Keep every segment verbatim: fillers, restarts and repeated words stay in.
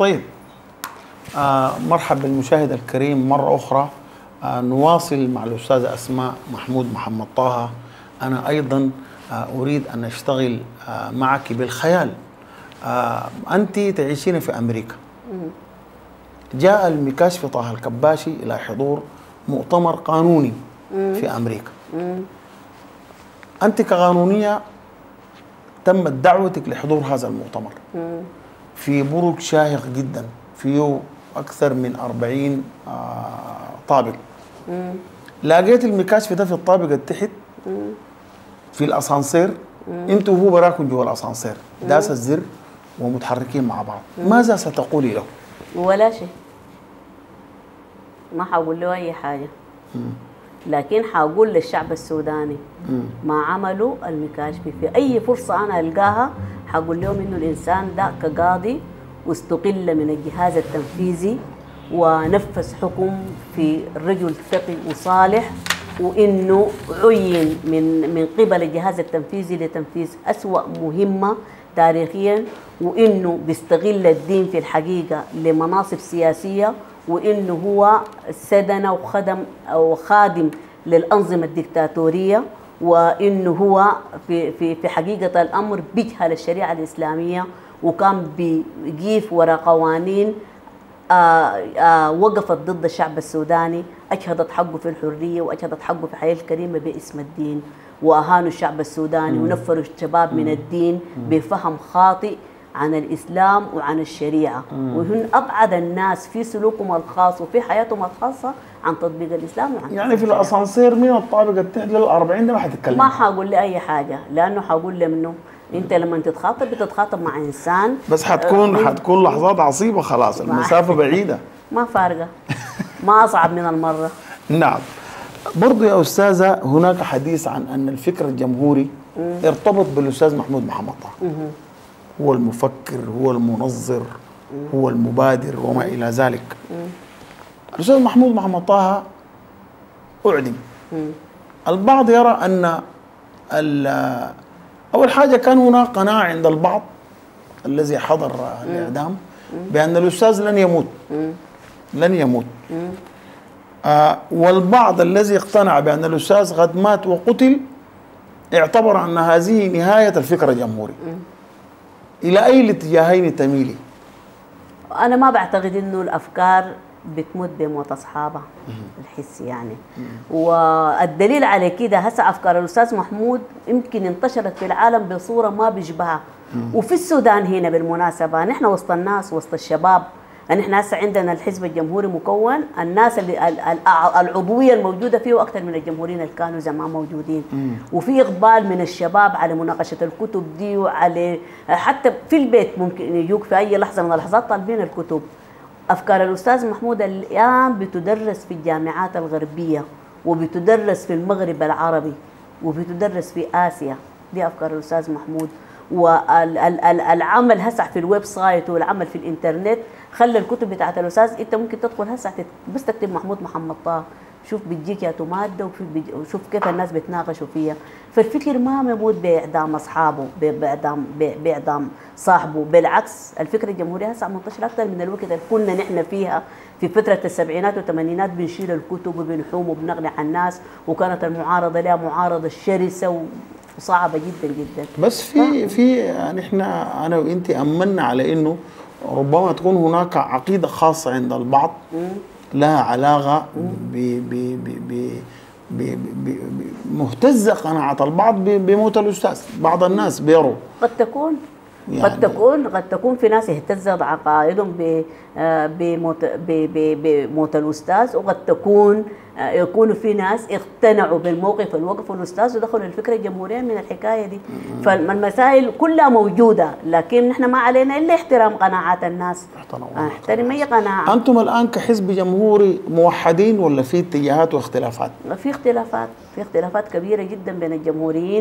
طيب، آه مرحبا بالمشاهد الكريم مرة أخرى. آه نواصل مع الأستاذة أسماء محمود محمد طه. أنا أيضا آه أريد أن أشتغل آه معك بالخيال. آه أنت تعيشين في أمريكا. جاء المكاشف طه الكباشي إلى حضور مؤتمر قانوني في أمريكا. أنت كقانونية تمت دعوتك لحضور هذا المؤتمر في برج شاهق جدا، فيه أكثر من أربعين آه طابق. لقيت المكاشف ده في الطابق التحت في الأسانسير، أنتوا وهو براكم جوا الأسانسير داس الزر ومتحركين مع بعض. ماذا ستقولي له؟ ولا شيء، ما حقول له أي حاجة. لكن حقول للشعب السوداني ما عملوا المكاشفي في أي فرصة أنا ألقاها حقول لهم إنه الإنسان ده كقاضي واستقل من الجهاز التنفيذي ونفذ حكم في رجل ثقي وصالح، وإنه عين من من قبل الجهاز التنفيذي لتنفيذ أسوأ مهمة تاريخيا، وإنه بيستغل الدين في الحقيقة لمناصب سياسية، وإنه هو سدن وخدم أو خادم للأنظمة الدكتاتورية، وإنه هو في في في حقيقة الأمر بيجهل الشريعة الإسلامية، وكان بيقيف وراء قوانين آآ آآ وقفت ضد الشعب السوداني، أجهضت حقه في الحرية وأجهضت حقه في الحياة الكريمة باسم الدين، وأهانوا الشعب السوداني ونفروا الشباب من الدين بفهم خاطئ عن الإسلام وعن الشريعة، وهن أبعد الناس في سلوكهم الخاص وفي حياتهم الخاصة عن تطبيق الإسلام وعن يعني في الأسانسير من الطابق التحت للأربعين ده ما حتتكلم؟ ما حقول لي أي حاجة، لأنه حقول له منه أنت لما تتخاطب بتتخاطب مع إنسان، بس حتكون أه حتكون لحظات عصيبة خلاص، المسافة بعيدة. ما فارقة، ما أصعب من المرة. نعم. برضو يا أستاذة هناك حديث عن أن الفكر الجمهوري ارتبط بالأستاذ محمود محمد طه. هو المفكر، هو المنظر، هو المبادر وما إلى ذلك. الأستاذ محمود محمد طه أعدم. البعض يرى أن أول حاجة كان هناك قناعة عند البعض الذي حضر الإعدام بأن الأستاذ لن يموت، لن يموت. آه والبعض الذي اقتنع بأن الأستاذ قد مات وقتل اعتبر أن هذه نهاية الفكر الجمهوري. إلى أي الاتجاهين تميلي؟ أنا ما بعتقد إنه الأفكار بتموت بموت أصحابها الحسي يعني. والدليل على كده هسه أفكار الأستاذ محمود يمكن انتشرت في العالم بصورة ما بيشبهها، وفي السودان هنا بالمناسبة نحن وسط الناس وسط الشباب. نحن هسه عندنا الحزب الجمهوري مكون الناس اللي العضويه الموجوده فيه اكثر من الجمهوريين اللي كانوا زمان موجودين، وفي اقبال من الشباب على مناقشه الكتب دي، وعلى حتى في البيت ممكن يجوك في اي لحظه من اللحظات طالبين الكتب. افكار الاستاذ محمود الان بتدرس في الجامعات الغربيه، وبتدرس في المغرب العربي، وبتدرس في اسيا. دي افكار الاستاذ محمود. والعمل هسع في الويب سايت والعمل في الانترنت خلى الكتب بتاعت الاستاذ انت ممكن تدخل هسع بس تكتب محمود محمد طه، شوف بتجيك يا ماده، وشوف كيف الناس بتناقشوا فيها. فالفكر ما يموت باعدام اصحابه، باعدام باعدام صاحبه، بالعكس الفكر الجمهوري هسع منتشر اكثر من الوقت اللي كنا نحن فيها في فتره السبعينات والثمانينات بنشيل الكتب وبنحوم وبنقنع الناس، وكانت المعارضه لها معارضه شرسه وصعبه جدا جدا. بس في في يعني احنا انا وانت امنا على انه ربما تكون هناك عقيده خاصه عند البعض لها علاقه ب ب ب ب مهتزه قناعه البعض بموت الاستاذ. بعض الناس بيروا قد تكون يعني قد تكون قد تكون في ناس اهتزت عقائدهم بموت بموت الاستاذ، وقد تكون يكونوا في ناس اقتنعوا بالموقف اللي وقفوا الاستاذ ودخلوا الفكره الجمهوريه من الحكايه دي. فالمسائل كلها موجوده، لكن نحن ما علينا الا احترام قناعات الناس. احترم اي قناعه. انتم الان كحزب جمهوري موحدين ولا في اتجاهات واختلافات؟ في اختلافات، في اختلافات كبيره جدا بين الجمهوريين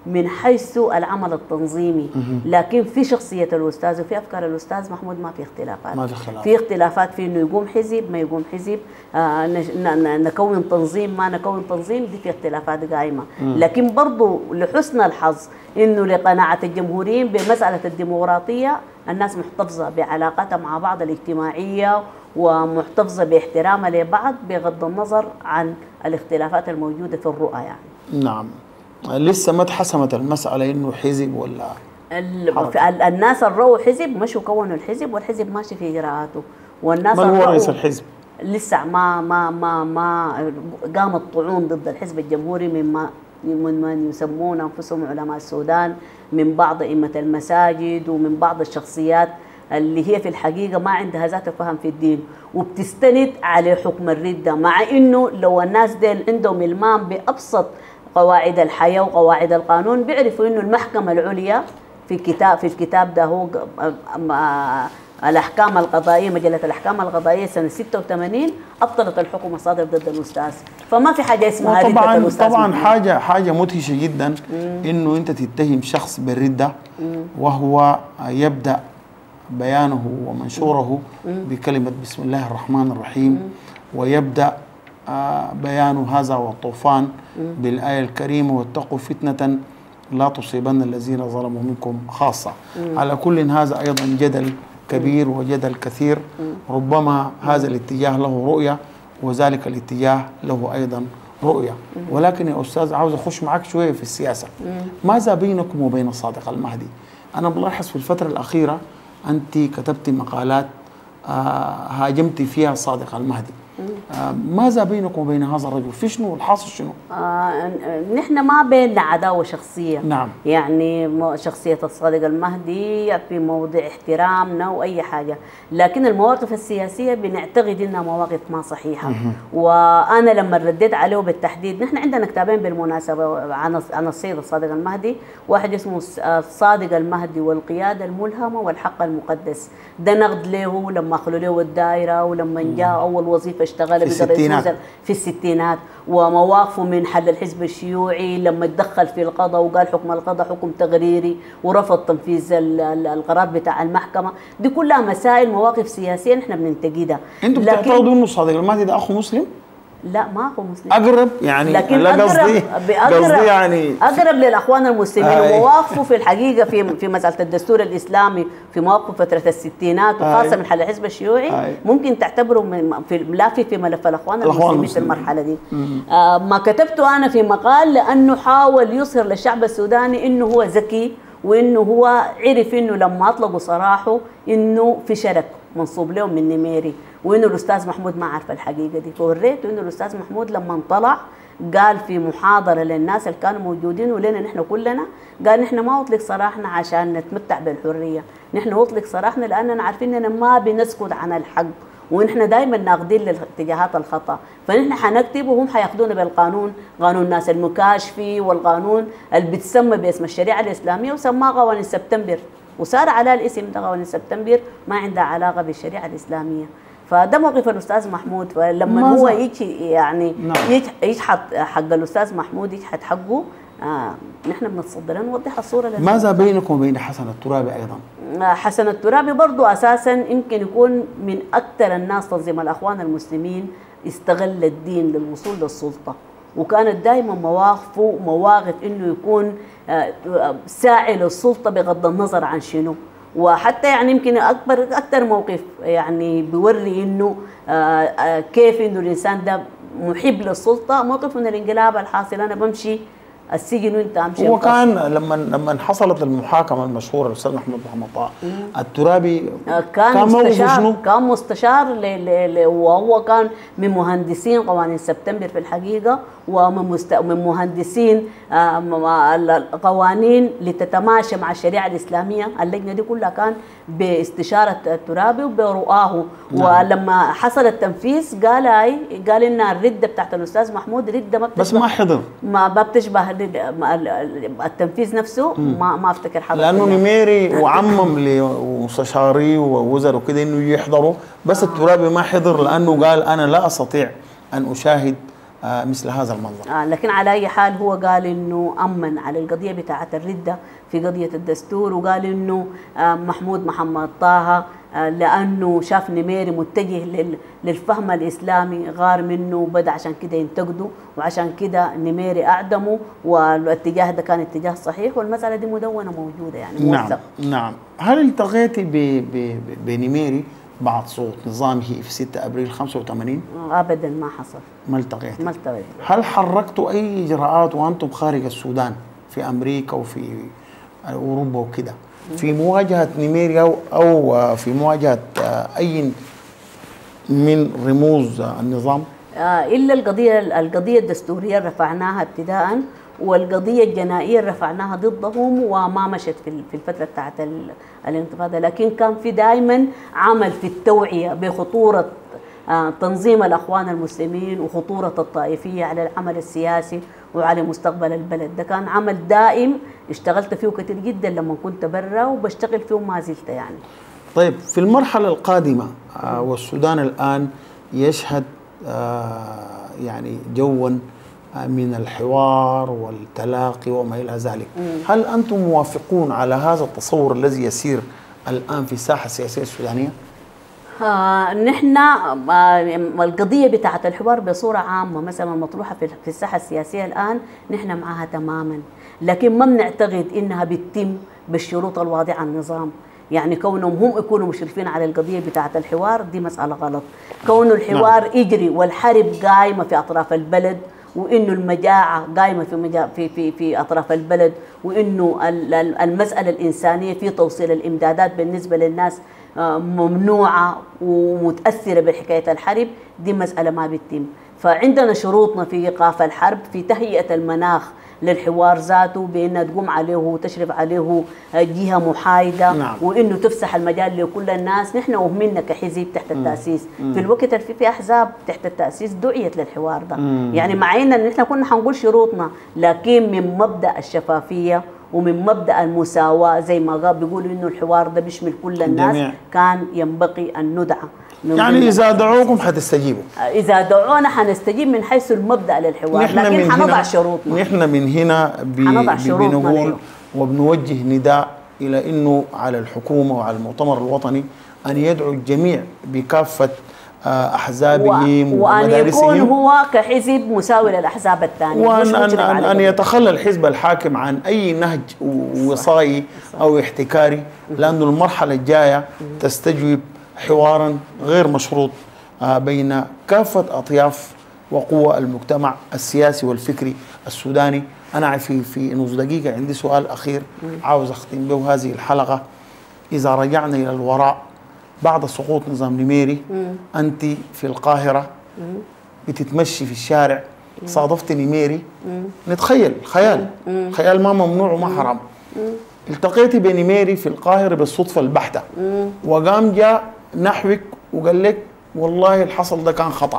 من حيث العمل التنظيمي، لكن في شخصية الأستاذ وفي أفكار الأستاذ محمود ما في اختلافات. ما في خلاف. في اختلافات في إنه يقوم حزب ما يقوم حزب، آه نكون تنظيم ما نكون تنظيم، دي في اختلافات قائمة. لكن برضو لحسن الحظ إنه لقناعة الجمهوريين بمسألة الديمقراطية الناس محتفظة بعلاقاتها مع بعض الاجتماعية ومحتفظة باحترامها لبعض بغض النظر عن الاختلافات الموجودة في الرؤى يعني. نعم. لسه ما اتحسمت المسألة إنه حزب ولا حركة. الناس الرؤوا حزب مشوا كونوا الحزب والحزب ماشي في إجراءاته، والناس من هو رئيس الحزب؟ لسه ما ما ما ما قامت طعون ضد الحزب الجمهوري مما من من يسمون أنفسهم علماء السودان، من بعض أئمة المساجد ومن بعض الشخصيات اللي هي في الحقيقة ما عندها ذات فهم في الدين وبتستند على حكم الردة، مع إنه لو الناس ديل عندهم إلمام بأبسط قواعد الحياة وقواعد القانون بيعرفوا إنه المحكمة العليا في كتاب في الكتاب ده هو الأحكام القضائية، مجلة الأحكام القضائية سنة ستة وثمانين أبطلت الحكم الصادر ضد الأستاذ، فما في حاجة اسمها ردة طبعا الأستاذ. طبعا حاجة حاجة مدهشة جدا إنه أنت تتهم شخص بالردة وهو يبدأ بيانه ومنشوره بكلمة بسم الله الرحمن الرحيم، ويبدأ بيان هذا والطوفان بالآية الكريمة واتقوا فتنة لا تصيبن الذين ظلموا منكم خاصة. على كل هذا أيضا جدل كبير وجدل كثير، ربما هذا الاتجاه له رؤية وذلك الاتجاه له أيضا رؤية. ولكن يا أستاذ عاوز أخش معك شوية في السياسة. ماذا بينكم وبين صادق المهدي؟ أنا بلاحظ في الفترة الأخيرة أنت كتبت مقالات هاجمت فيها صادق المهدي. آه ماذا بينكم وبين هذا الرجل؟ في شنو الحاصل شنو؟ آه نحن ما بيننا عداوة شخصية. نعم. يعني شخصية الصادق المهدي في موضع احترامنا وأي حاجة، لكن المواقف السياسية بنعتقد إنها مواقف ما صحيحة. وأنا لما رديت عليه بالتحديد، نحن عندنا كتابين بالمناسبة عن عن السيد الصادق المهدي، واحد اسمه الصادق المهدي والقيادة الملهمة والحق المقدس، ده نقد له لما خلوا له الدائرة ولما جاء أول وظيفة اشتغل في الستينات في الستينات، ومواقفه من حل الحزب الشيوعي لما تدخل في القضاء وقال حكم القضاء حكم تقريري ورفض تنفيذ القرار بتاع المحكمة. دي كلها مسائل مواقف سياسية نحن بننتقدها. انتم بتعتقدوا انه صادق المهدي ده اخو مسلم؟ لا ما اخو مسلم، اقرب يعني، لكن لا قصدي قصدي يعني اقرب للاخوان المسلمين. آه ومواقفه في الحقيقه في في مساله الدستور الاسلامي في مواقف فتره الستينات وخاصه آه من حل الحزب الشيوعي آه ممكن تعتبره من في لا في في ملف الاخوان المسلمين في المرحله دي. آه ما كتبته انا في مقال لانه حاول يظهر للشعب السوداني انه هو ذكي، وانه هو عرف انه لما اطلقوا سراحه انه في شرك منصوب لهم من نميري، وانه الاستاذ محمود ما عارف الحقيقه دي. فوريته انه الاستاذ محمود لما طلع قال في محاضره للناس اللي كانوا موجودين ولنا نحن كلنا، قال نحن ما اطلق سراحنا عشان نتمتع بالحريه، نحن اطلق سراحنا لاننا عارفين اننا ما بنسكت عن الحق، ونحن دائما ناقدين للاتجاهات الخطا، فنحن حنكتب وهم حياخذونا بالقانون، قانون الناس المكاشفي والقانون اللي بتسمى باسم الشريعه الاسلاميه وسماه قوانين سبتمبر، وصار على الاسم ده قوانين سبتمبر ما عندها علاقه بالشريعه الاسلاميه. فده موقف الاستاذ محمود، فلما هو يجي يعني نعم. يجحد حق الاستاذ محمود يجحد حقه، آه نحن بنتصدى نوضح الصوره لنا. ماذا بينكم وبين حسن الترابي ايضا؟ آه حسن الترابي برضه اساسا يمكن يكون من اكثر الناس تنظيم الاخوان المسلمين استغل الدين للوصول للسلطه، وكانت دائما مواقفه مواقف انه يكون آه ساعي للسلطه بغض النظر عن شنو. وحتى يعني يمكن اكبر اكثر موقف يعني بيوري انه آه آه كيف انه الانسان ده محب للسلطه، موقف من الانقلاب الحاصل انا بمشي السجن وانت امشي. هو كان لما لما حصلت المحاكمه المشهوره للاستاذ محمود محمد طه الترابي آه كان, كان مستشار كان مستشار ل ل وهو كان من مهندسين قوانين سبتمبر في الحقيقه، ومن مست... من مهندسين آه القوانين لتتماشى مع الشريعه الاسلاميه. اللجنه دي كلها كان باستشاره الترابي وبرؤاه. نعم. ولما حصل التنفيذ قال اي قال ان الرده بتاعت الاستاذ محمود رده ما بس ما حضر، ما بتشبه التنفيذ نفسه. ما ما افتكر حضر لانه نميري وعمم لمستشاري ووزراء وكده انه يحضروا، بس الترابي ما حضر لانه قال انا لا استطيع ان اشاهد آه مثل هذا المنظر. آه لكن على أي حال هو قال إنه أمن على القضية بتاعة الردة في قضية الدستور، وقال إنه آه محمود محمد طه آه لأنه شاف نميري متجه لل- للفهم الإسلامي غار منه وبدأ عشان كده ينتقده، وعشان كده نميري أعدمه، والاتجاه ده كان اتجاه صحيح، والمسألة دي مدونة موجودة يعني نعم موثق. نعم. هل التقيتي ب- ب- ب- بنميري بعد سقوط نظامه في ستة أبريل خمسة وثمانين؟ أبدا ما حصل، ما التقيتي. ما التقيت. هل حركتوا أي إجراءات وأنتم خارج السودان في أمريكا وفي أوروبا وكده في مواجهة نيميريا أو, أو في مواجهة أي من رموز النظام؟ آه إلا القضية القضية الدستورية رفعناها ابتداء، والقضية الجنائية رفعناها ضدهم وما مشت في في الفترة بتاعت ال- الانتفاضة، لكن كان في دائما عمل في التوعية بخطورة آه تنظيم الأخوان المسلمين وخطورة الطائفية على العمل السياسي وعلى مستقبل البلد. ده كان عمل دائم اشتغلت فيه كتير جدا لما كنت برا، وبشتغل فيه ما زلت يعني. طيب في المرحلة القادمة آه والسودان الآن يشهد آه يعني جوا آه من الحوار والتلاقي وما إلى ذلك، هل أنتم موافقون على هذا التصور الذي يسير الآن في الساحة السياسية السودانية؟ آه نحن آه القضية بتاعة الحوار بصورة عامة مثلا المطروحة في في الساحة السياسية الآن نحن معها تماما، لكن ما بنعتقد إنها بتتم بالشروط الواضحة على النظام. يعني كونهم هم يكونوا مشرفين على القضية بتاعة الحوار دي مسألة غلط. كون الحوار نعم. يجري والحرب قايمة في أطراف البلد، وإنه المجاعة قايمة في مجا... في في في أطراف البلد، وإنه المسألة الإنسانية في توصيل الإمدادات بالنسبة للناس ممنوعة ومتأثرة بحكاية الحرب، دي مسألة ما بتتم. فعندنا شروطنا في إيقاف الحرب، في تهيئة المناخ للحوار ذاته، بأنها تقوم عليه وتشرف عليه جهة محايدة نعم. وإنه تفسح المجال لكل الناس. نحن وهمنا كحزب تحت التأسيس مم. في الوقت اللي في أحزاب تحت التأسيس دعيت للحوار ده مم. يعني مع إن نحن كنا حنقول شروطنا، لكن من مبدأ الشفافية ومن مبدأ المساواة زي ما قال بيقولوا إنه الحوار ده بيشمل كل الناس جميع. كان ينبغي أن ندعى. يعني إذا دعوكم حتستجيبوا؟ إذا دعونا حنستجيب من حيث المبدأ للحوار، لكن حنضع شروطنا. نحن من هنا بنقول وبنوجه نداء إلى إنه على الحكومة وعلى المؤتمر الوطني أن يدعو الجميع بكافة أحزابهم ومدارسهم، وأن يكون هو كحزب مساوي للأحزاب الثانية، وأن أن, أن, أن يتخلى الحزب الحاكم عن أي نهج وصائي أو احتكاري، لأن المرحلة الجاية تستجوب حوارا غير مشروط بين كافة أطياف وقوى المجتمع السياسي والفكري السوداني. أنا في في نص دقيقة عندي سؤال أخير عاوز أختم به هذه الحلقة. إذا رجعنا إلى الوراء بعد سقوط نظام نميري، أنت في القاهرة بتتمشي في الشارع صادفت نميري، نتخيل خيال خيال ما ممنوع وما حرام، التقيتي بنميري في القاهرة بالصدفة البحتة وقام جاء نحوك وقال لك والله الحصل ده كان خطأ،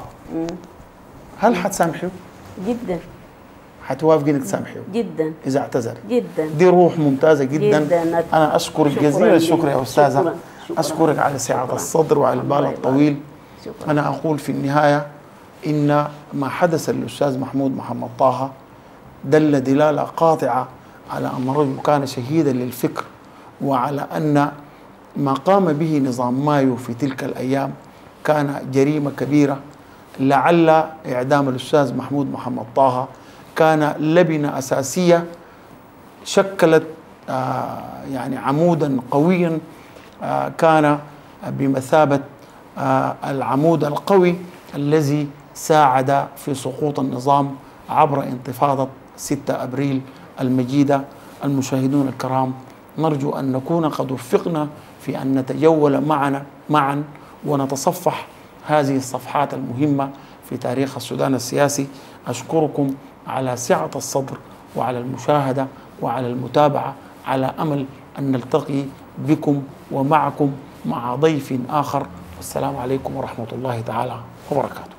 هل حتسامحيه؟ جدا. حتوافقي انك تسامحيه؟ جدا. اذا اعتذر؟ جدا. دي روح ممتازه جدا, جداً. انا اشكرك جزيل الشكر يا استاذه. شكراً. شكراً. اشكرك على سعه الصدر وعلى البال الطويل. شكراً. انا اقول في النهايه ان ما حدث للاستاذ محمود محمد طه دل دلاله قاطعه على ان الرجل كان شهيدا للفكر، وعلى ان ما قام به نظام مايو في تلك الايام كان جريمه كبيره. لعل اعدام الاستاذ محمود محمد طه كان لبنة أساسية شكلت آه يعني عمودا قويا آه كان بمثابة آه العمود القوي الذي ساعد في سقوط النظام عبر انتفاضة ستة أبريل المجيدة. المشاهدون الكرام، نرجو أن نكون قد وفقنا في أن نتجول معنا معا ونتصفح هذه الصفحات المهمة في تاريخ السودان السياسي. أشكركم على سعة الصدر وعلى المشاهدة وعلى المتابعة، على أمل أن نلتقي بكم ومعكم مع ضيف آخر. والسلام عليكم ورحمة الله تعالى وبركاته.